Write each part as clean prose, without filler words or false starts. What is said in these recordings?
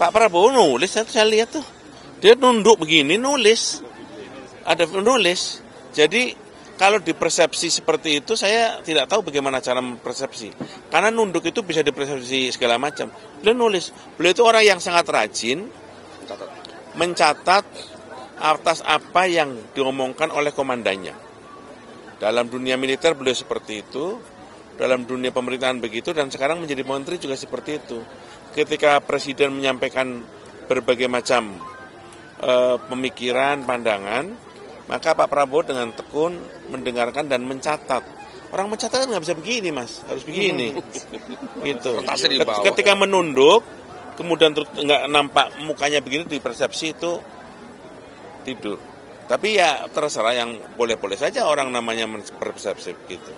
Pak Prabowo nulis, saya lihat tuh. Dia nunduk begini, nulis. Ada nulis. Jadi kalau dipersepsi seperti itu, saya tidak tahu bagaimana cara mempersepsi. Karena nunduk itu bisa dipersepsi segala macam. Beliau nulis. Beliau itu orang yang sangat rajin mencatat atas apa yang diomongkan oleh komandannya. Dalam dunia militer beliau seperti itu, dalam dunia pemerintahan begitu, dan sekarang menjadi menteri juga seperti itu. Ketika presiden menyampaikan berbagai macam pemikiran, pandangan, maka Pak Prabowo dengan tekun mendengarkan dan mencatat. Orang mencatat nggak bisa begini, Mas, harus begini. Gitu. Ketika menunduk, kemudian nggak nampak mukanya begini, di persepsi itu tidur. Tapi ya terserah, yang boleh-boleh saja orang namanya berpersepsi gitu.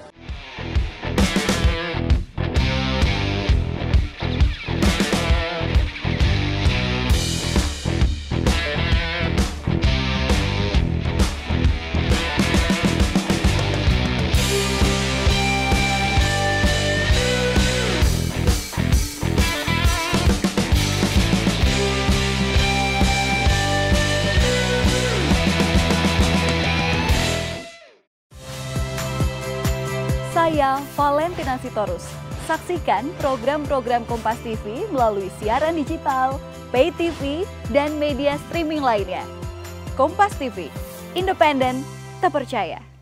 Saya Valentina Sitorus. Saksikan program-program Kompas TV melalui siaran digital, pay TV, dan media streaming lainnya. Kompas TV, independen, terpercaya.